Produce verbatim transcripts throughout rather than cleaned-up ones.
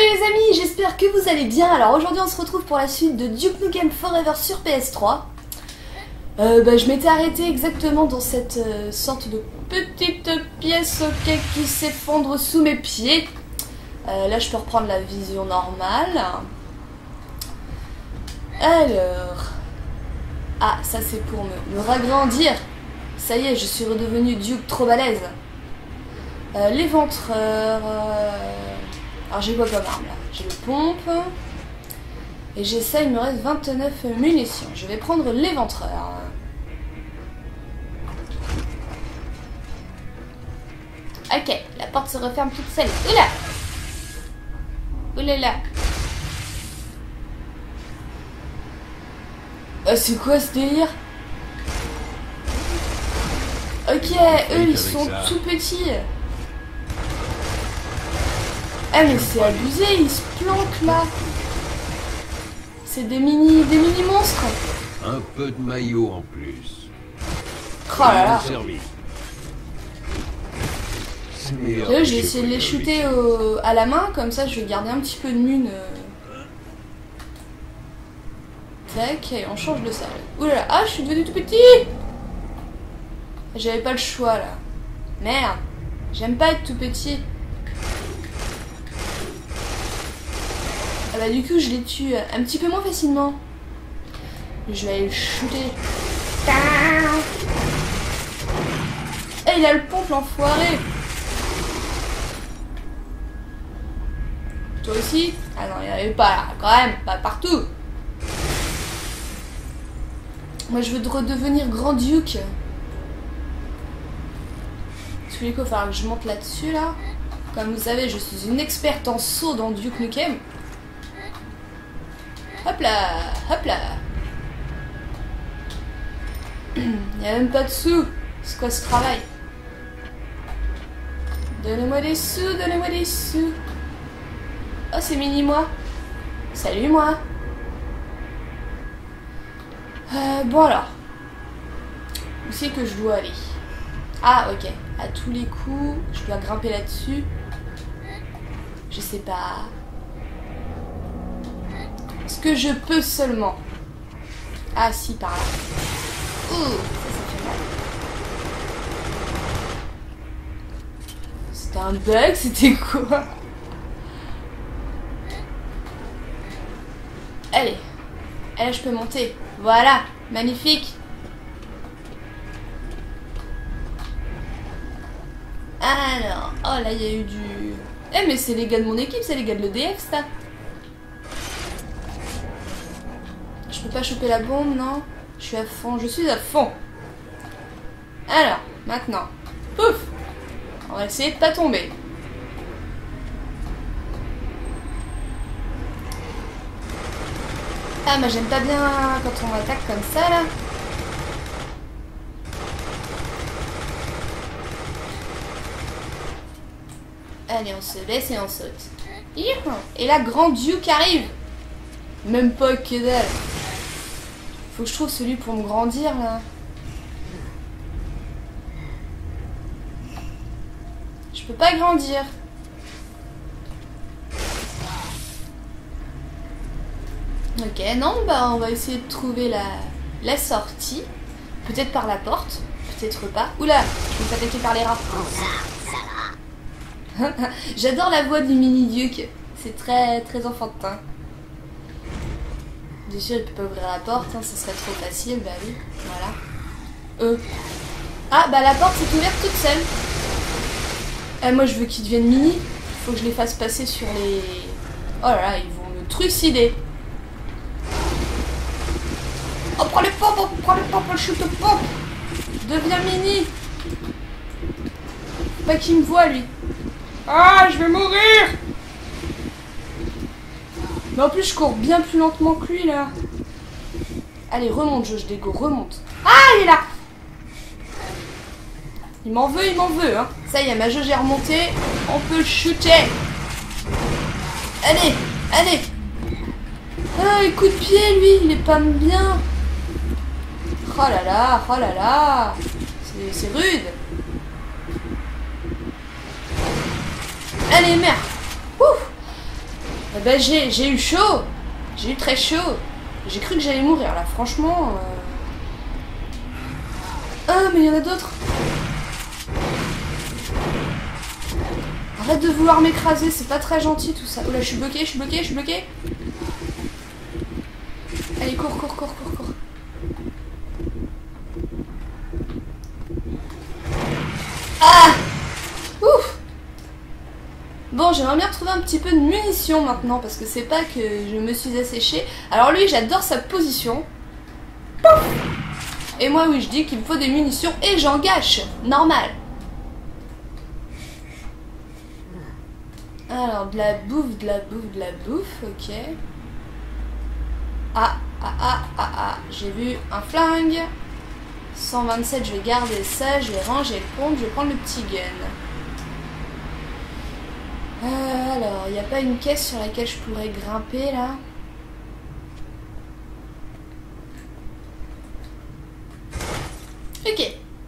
Salut les amis, j'espère que vous allez bien. Alors aujourd'hui on se retrouve pour la suite de Duke Nukem Forever sur P S trois. euh, bah, Je m'étais arrêtée exactement dans cette euh, sorte de petite pièce okay, qui s'effondre sous mes pieds. euh, Là je peux reprendre la vision normale. Alors... Ah, ça c'est pour me, me ragrandir. Ça y est, je suis redevenu Duke trop balèze. euh, L'éventreur... Euh... Alors j'ai quoi comme arme là? J'ai le pompe. Et j'ai ça, il me reste vingt-neuf munitions. Je vais prendre l'éventreur. Ok, la porte se referme toute seule. Oula! Oula là! Euh, c'est quoi ce délire? Ok, eux ils sont tout petits. Ah mais c'est abusé, ils se planquent là. C'est des mini, des mini monstres. Un peu de maillot en plus. Oh là là. Là, j'ai essayé de les shooter au, à la main, comme ça je vais garder un petit peu de mune. Tac, et on change de salle. Ouh là là, ah je suis devenu tout petit. J'avais pas le choix là. Merde, j'aime pas être tout petit. Ah bah du coup je les tue un petit peu moins facilement. Je vais aller le shooter. Eh il a le pompe l'enfoiré. Toi aussi? Ah non il n'y avait pas là, quand même, pas partout. Moi je veux redevenir Grand Duke. Tous les coups il va falloir que je monte là-dessus là. Comme vous savez je suis une experte en saut dans Duke Nukem. Hop là, hop là. Il n'y a même pas de sous. C'est quoi ce travail? Donnez-moi des sous, donnez-moi des sous. Oh, c'est mini moi. Salut moi. Euh, bon alors. Où c'est que je dois aller? Ah, ok. À tous les coups, je dois grimper là-dessus. Je sais pas. Est-ce que je peux seulement? Ah si, par là. Ouh, ça, ça fait mal. C'était un bug, c'était quoi? Allez. Allez, je peux monter. Voilà, magnifique. Alors, oh là, il y a eu du... Eh, mais c'est les gars de mon équipe, c'est les gars de l'E D F, ça. Je peux pas choper la bombe, non? Je suis à fond, je suis à fond. Alors, maintenant. Pouf! On va essayer de pas tomber. Ah, mais j'aime pas bien quand on attaque comme ça, là. Allez, on se baisse et on saute. Et là, Grand Duke arrive. Même pas que dalle. Faut que je trouve celui pour me grandir là. Je peux pas grandir. Ok, non, bah on va essayer de trouver la, la sortie. Peut-être par la porte, peut-être pas. Oula, je me fais attaquer par les rats. J'adore la voix du mini Duke. C'est très très enfantin. Bien sûr, il peut pas ouvrir la porte, hein, ce serait trop facile, bah oui, voilà. Euh. Ah, bah la porte s'est ouverte toute seule. Eh, moi je veux qu'ils deviennent mini. Faut que je les fasse passer sur les... Oh là là, ils vont me trucider. Oh, prends les pompes, oh, prends les pompes, le shoot de pompe. Deviens mini. Pas qu'il me voit, lui. Ah, je vais mourir. Mais en plus, je cours bien plus lentement que lui, là. Allez, remonte, Josh Dego, remonte. Ah, il est là. Il m'en veut, il m'en veut, hein. Ça y est, ma jauge est remontée. On peut le shooter. Allez, allez. Ah, il coup de pied, lui, il est pas bien. Oh là là, oh là là. C'est rude. Allez, merde. Ouf. Eh ben j'ai j'ai eu chaud. J'ai eu très chaud. J'ai cru que j'allais mourir là, franchement. Euh... Ah mais il y en a d'autres. Arrête de vouloir m'écraser, c'est pas très gentil tout ça. Oh là, je suis bloquée, je suis bloquée, je suis bloquée. Allez, cours, cours, cours, cours, cours. Ah! Ouf! Bon, j'aimerais bien retrouver un petit peu de munitions maintenant, parce que c'est pas que je me suis asséchée. Alors lui, j'adore sa position. Pouf! Et moi, oui, je dis qu'il me faut des munitions et j'en gâche. Normal. Alors, de la bouffe, de la bouffe, de la bouffe, ok. Ah, ah, ah, ah, ah, j'ai vu un flingue. cent vingt-sept, je vais garder ça, je vais ranger le compte, je vais prendre le petit gun. Euh, alors, il n'y a pas une caisse sur laquelle je pourrais grimper, là? Ok.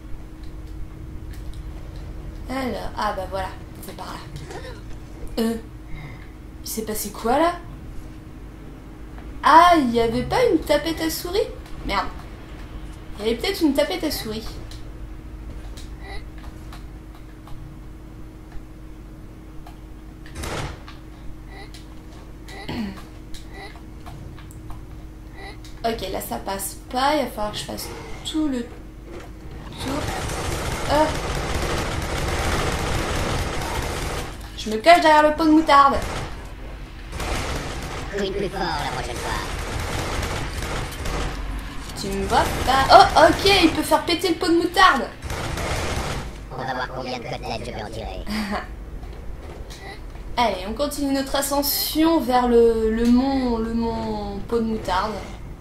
Alors, ah bah voilà, c'est par là. Euh, il s'est passé quoi là? Ah, il n'y avait pas une tapette à souris? Merde. Il y avait peut-être une tapette à souris. Ok, là ça passe pas. Il va falloir que je fasse tout le tour. Euh. Je me cache derrière le pot de moutarde. Oui, plus fort la prochaine fois. Tu me vois pas? Oh, ok, il peut faire péter le pot de moutarde. On va voir combien de côtelettes je peux en tirer. Allez, on continue notre ascension vers le, le mont, le mont pot de moutarde.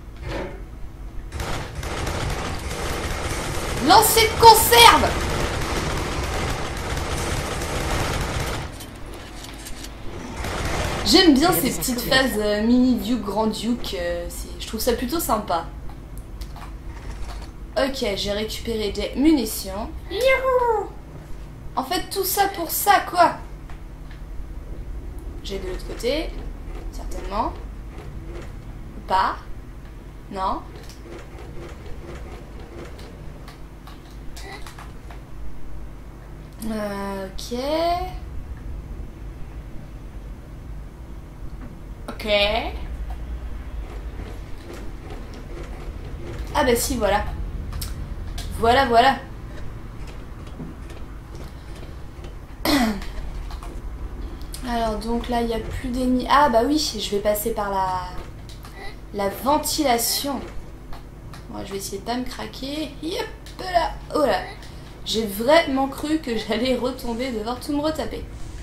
Lancer de conserve! J'aime bien ces petites phases euh, mini Duke, grand Duke, euh, je trouve ça plutôt sympa. Ok, j'ai récupéré des munitions. Youhou! En fait, tout ça pour ça, quoi. J'ai de l'autre côté, certainement. Ou pas? Non? Euh, ok. Ok. Ah bah si, voilà. Voilà, voilà. Alors donc là, il n'y a plus d'ennemis. Ah bah oui, je vais passer par la, la ventilation. Bon, je vais essayer de pas me craquer. Yep là. Oh là. J'ai vraiment cru que j'allais retomber, devoir tout me retaper.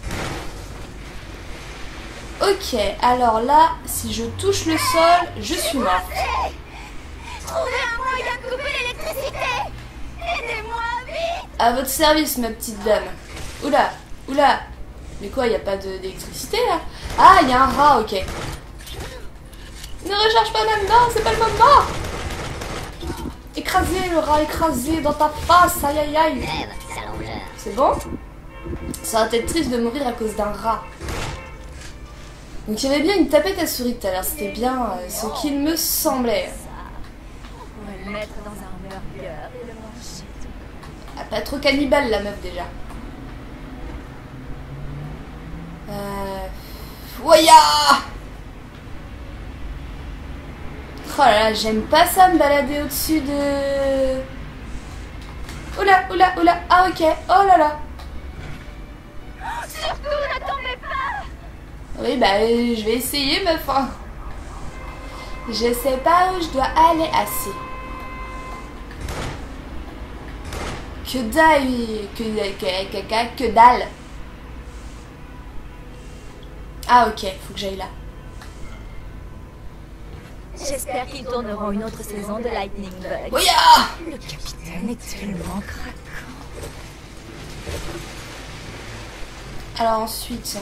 Ok, alors là, si je touche le sol, je suis morte. Trouvez un moyen de couper l'électricité! Aidez-moi, vite! À votre service, ma petite dame. Oula, oula. Mais quoi, il n'y a pas d'électricité là? Ah, il y a un rat, ok. Ne recharge pas maintenant, c'est pas le moment. Écrasé, le rat, écrasé dans ta face, aïe aïe aïe. Lève, salongeur. C'est bon? Ça va être triste de mourir à cause d'un rat. Donc il y avait bien une tapette à souris tout à l'heure, c'était bien euh, ce qu'il me semblait. On va le mettre dans un burger et le manger. Ah, pas trop cannibale la meuf déjà. Euh... Voya! Oh là là, j'aime pas ça me balader au-dessus de... Oula, oula, oula, ah ok, oh là là. Surtout, ne tombez pas! Oui, bah euh, je vais essayer meuf. Hein. Je sais pas où je dois aller assez. Que dalle, que, que, que, que, que dalle. Ah ok, faut que j'aille là. J'espère qu'ils tourneront une autre saison de Lightning Bug. Voya! Le capitaine est tellement craquant. Alors ensuite...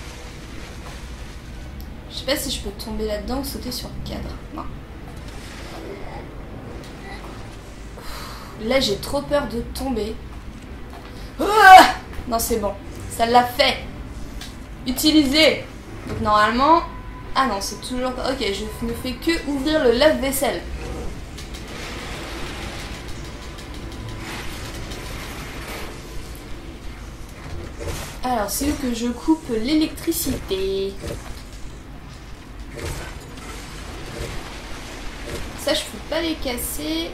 Je sais pas si je peux tomber là-dedans ou sauter sur le cadre. Non. Là, j'ai trop peur de tomber. Ah non, c'est bon. Ça l'a fait. Utilisez. Donc normalement... Ah non, c'est toujours pas... Ok, je ne fais que ouvrir le lave-vaisselle. Alors, c'est où que je coupe l'électricité? Ça, je peux pas les casser.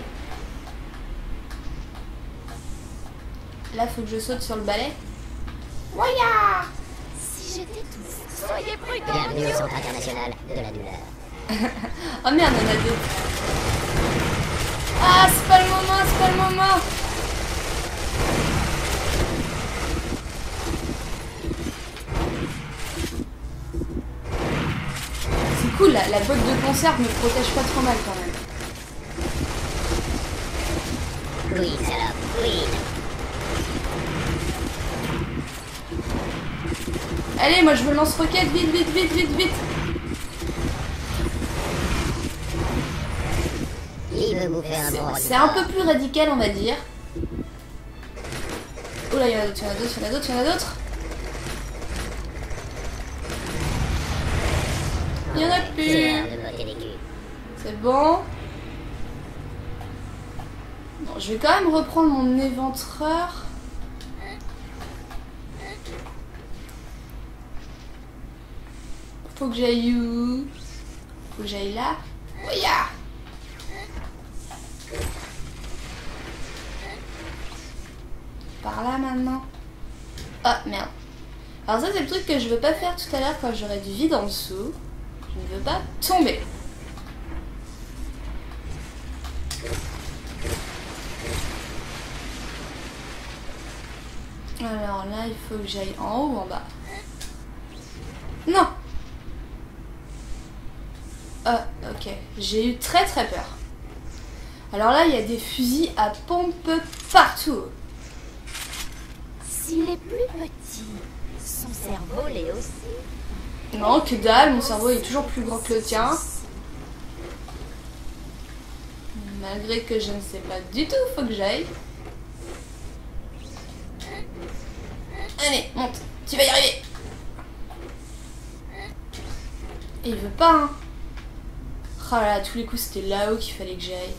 Là, faut que je saute sur le balai. Voya! Si j'étais tous, soyez prudents. Bienvenue au Centre International de la Douleur. Oh merde, on a deux. Ah, c'est pas le moment, c'est pas le moment. C'est cool, la, la boîte de conserve me protège pas trop mal quand même. Oui, salope, oui. Allez, moi je veux lance-roquette, vite, vite, vite, vite, vite. Il veut bouffer un bon C'est un peu plus radical, on va dire. Oh là, il y en a d'autres, il y en a d'autres, il y en a d'autres, il y en a d'autres. Il y en a C'est plus. l'heure de botter les culs. C'est bon. Bon, je vais quand même reprendre mon éventreur. Faut que j'aille où? Faut que j'aille là. Voya! Par là maintenant. Ah merde. Alors ça c'est le truc que je veux pas faire tout à l'heure quand j'aurai du vide en dessous. Je ne veux pas tomber. Alors là il faut que j'aille en haut ou en bas. Non. Ah ok. J'ai eu très très peur. Alors là il y a des fusils à pompe partout. S'il est plus petit, son cerveau l'est aussi. Non, que dalle, mon cerveau est toujours plus grand que le tien. Malgré que je ne sais pas du tout où faut que j'aille. Allez, monte, tu vas y arriver. Et il veut pas, hein. Oh là là, à tous les coups, c'était là-haut qu'il fallait que j'aille.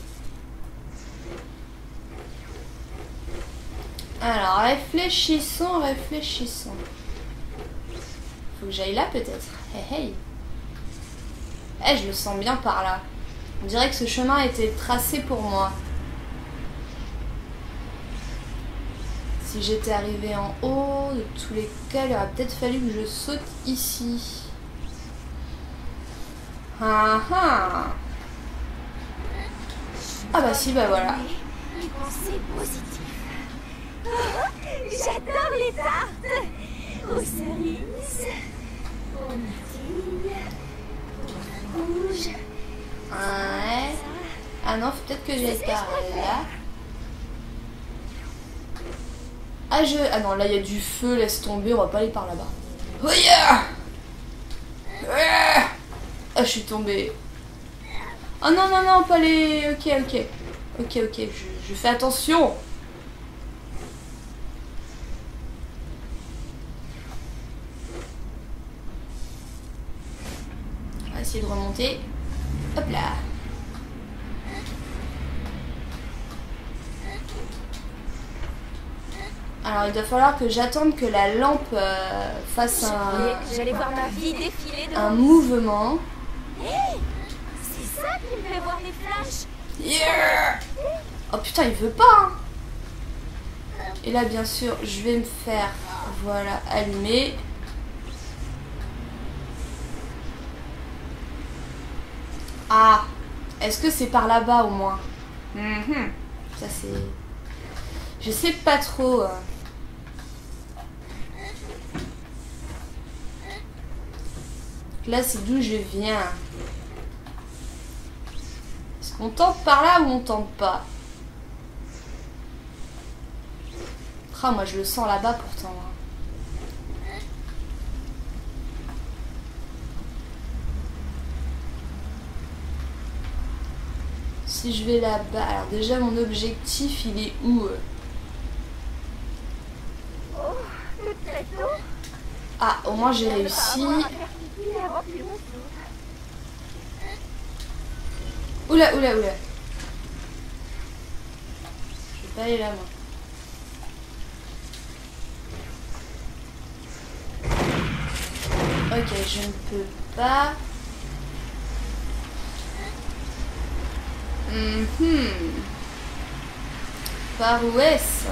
Alors, réfléchissons, réfléchissons. Faut que j'aille là, peut-être. Hey, hey. Eh, je le sens bien par là. On dirait que ce chemin était tracé pour moi. Si j'étais arrivée en haut, de tous les cas, il aurait peut-être fallu que je saute ici. Ah ah. Ah bah si, bah voilà. Les pensées positives. Oh, j'adore les tartes. Aux cerises, aux myrtilles, aux rouges. Ouais. Ah non, faut peut-être que j'aille par là. Ah je... Ah non, là il y a du feu, laisse tomber, on va pas aller par là-bas. Oh yeah. Ah, je suis tombée. Oh non, non, non, pas les... Ok, ok. Ok, ok, je, je fais attention. On va essayer de remonter. Hop là. Alors il va falloir que j'attende que la lampe euh, fasse un, J'allais voir ma vie défiler devant un mouvement. Hey, c'est ça qui me fait voir des flashs. Yeah. Oh putain, il veut pas, hein. Et là bien sûr je vais me faire, voilà, allumer. Ah, est-ce que c'est par là-bas au moins? Mm-hmm. Ça c'est... Je sais pas trop. Là c'est d'où je viens. Est-ce qu'on tente par là ou on tente pas? Ah, moi je le sens là-bas pourtant. Si je vais là-bas, alors déjà mon objectif il est où? Oh, le tréteau. Ah, au moins j'ai réussi. pipi avant qu'il me sauve. Oula, oula, oula. Je vais pas aller là, moi. Ok, je ne peux pas. Mhm. Par où est-ce?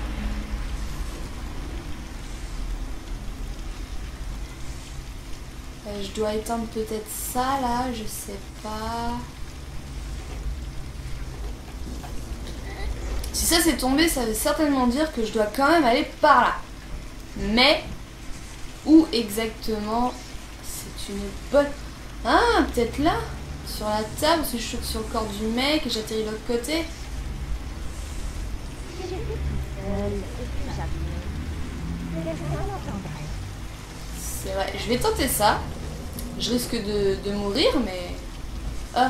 Euh, je dois éteindre peut-être ça là, je sais pas. Si ça c'est tombé, ça veut certainement dire que je dois quand même aller par là. Mais où exactement? C'est une bonne... Ah, peut-être là? Sur la table, si je saute sur le corps du mec et j'atterris de l'autre côté. Si j'étais plus seule et plus jamais, quelqu'un m'entendrait. C'est vrai, je vais tenter ça. Je risque de, de mourir, mais... Ah.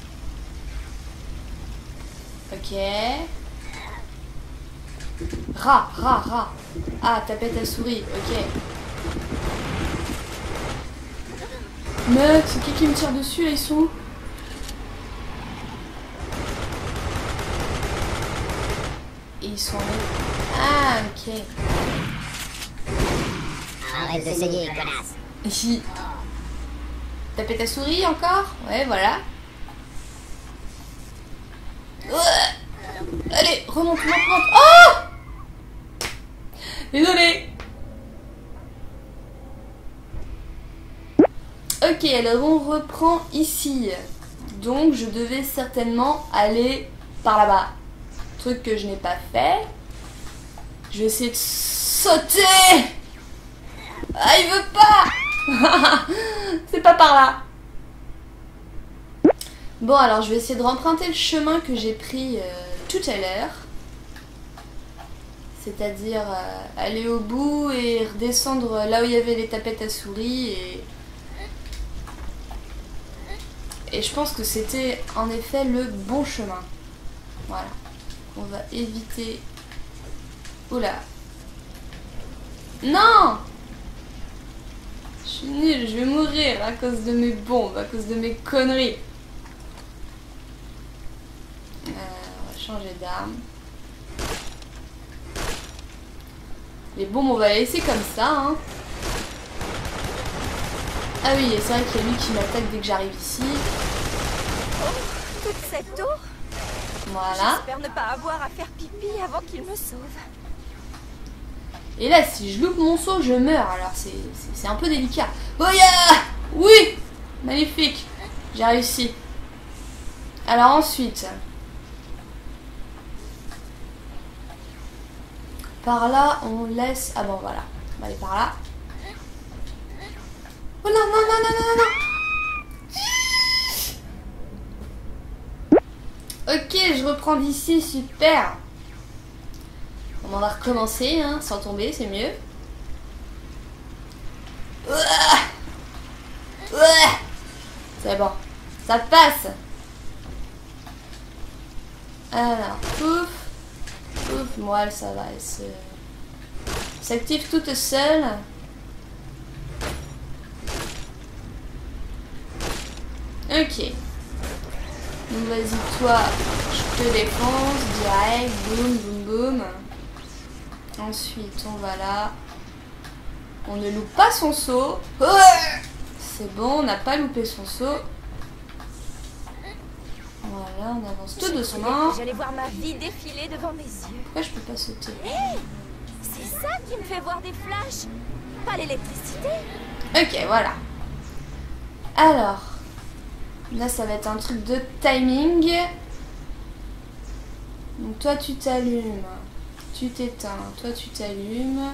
Ok. Rat, rat, rat. Ah, tapette à souris, ok. Mec, c'est qui qui me tire dessus là, ils sont où? Et ils sont en mode... Ah, ok. Arrête de saigner, connasse. Ici. Tapette à souris encore? Ouais, voilà. Ouais. Allez, remonte, remonte, remonte. Oh! Désolé. Ok, alors on reprend ici. Donc je devais certainement aller par là-bas. Truc que je n'ai pas fait. Je vais essayer de sauter. Ah, il veut pas. C'est pas par là. Bon, alors je vais essayer de remprunter le chemin que j'ai pris euh, tout à l'heure. C'est-à-dire euh, aller au bout et redescendre là où il y avait les tapettes à souris. Et, et je pense que c'était en effet le bon chemin. Voilà. On va éviter... Oula. Non! Je suis nulle, je vais mourir à cause de mes bombes, à cause de mes conneries. Euh, on va changer d'arme. Les bombes, on va les laisser comme ça. Hein. Ah oui, c'est vrai qu'il y a lui qui m'attaque dès que j'arrive ici. Oh, toute cette eau. Voilà. J'espère ne pas avoir à faire pipi avant qu'il me sauve. Et là, si je loupe mon saut, je meurs. Alors, c'est un peu délicat. Oh, yeah! Oui! Magnifique. J'ai réussi. Alors, ensuite... Par là, on laisse... Ah bon, voilà. On va aller par là. Oh non, non, non, non, non, non. Ok, je reprends d'ici. Super. On va recommencer, hein, sans tomber, c'est mieux. C'est bon. Ça passe. Alors, pouf. Pouf, moi, ça va. Elle se... s'active toute seule. Ok. Donc, vas-y, toi, je te défonce. Direct. Boum, boum, boum. Ensuite, on va là. On ne loupe pas son saut. C'est bon, on n'a pas loupé son saut. Voilà, on avance tout doucement. J'allais voir ma vie défiler devant mes yeux. Pourquoi je peux pas sauter? Hey, c'est ça qui me fait voir des flashs, pas l'électricité. Ok, voilà. Alors, là, ça va être un truc de timing. Donc, toi, tu t'allumes. Tu t'éteins, toi tu t'allumes.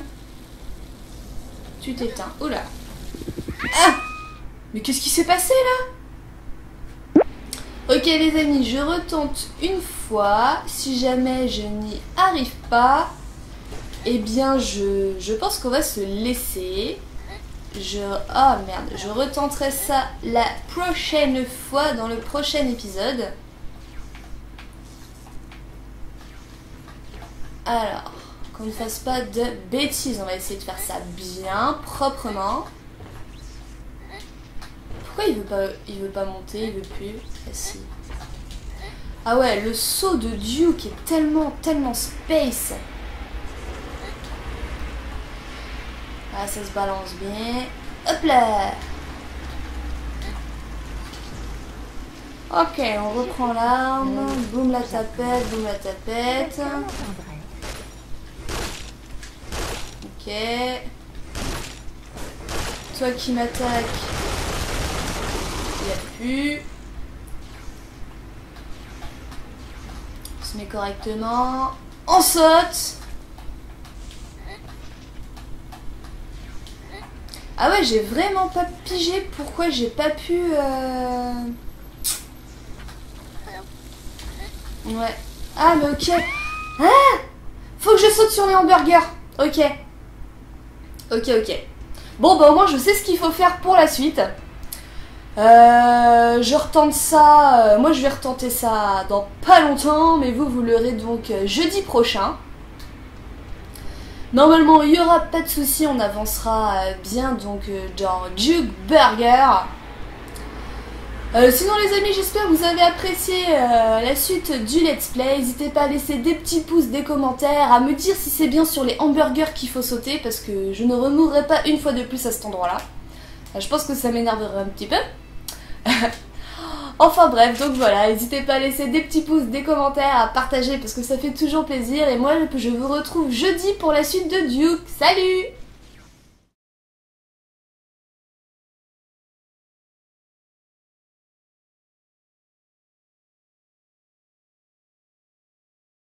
Tu t'éteins. Oula. Ah! Mais qu'est-ce qui s'est passé là? Ok les amis, je retente une fois. Si jamais je n'y arrive pas, eh bien je, je pense qu'on va se laisser. Je... Oh merde, je retenterai ça la prochaine fois dans le prochain épisode. Alors, qu'on ne fasse pas de bêtises, on va essayer de faire ça bien, proprement. Pourquoi il veut pas, il veut pas monter, il veut plus. Ah si. Ah ouais, le saut de Duke est tellement, tellement space. Ah, ça se balance bien. Hop là. Ok, on reprend l'arme. Boum la tapette, boum la tapette. Ok. Toi qui m'attaque. Il n'y a plus. On se met correctement. On saute. Ah ouais, j'ai vraiment pas pigé pourquoi j'ai pas pu... Euh... Ouais. Ah mais ok. Ah, faut que je saute sur les hamburgers. Ok. Ok, ok. Bon bah au moins je sais ce qu'il faut faire pour la suite. Euh, je retente ça. Euh, moi je vais retenter ça dans pas longtemps. Mais vous, vous l'aurez donc euh, jeudi prochain. Normalement il n'y aura pas de souci. On avancera euh, bien donc euh, dans Duke Burger. Euh, sinon les amis, j'espère que vous avez apprécié euh, la suite du let's play. N'hésitez pas à laisser des petits pouces, des commentaires, à me dire si c'est bien sur les hamburgers qu'il faut sauter, parce que je ne remourrai pas une fois de plus à cet endroit-là. Euh, je pense que ça m'énerverait un petit peu. Enfin bref, donc voilà, n'hésitez pas à laisser des petits pouces, des commentaires, à partager, parce que ça fait toujours plaisir. Et moi, je vous retrouve jeudi pour la suite de Duke. Salut!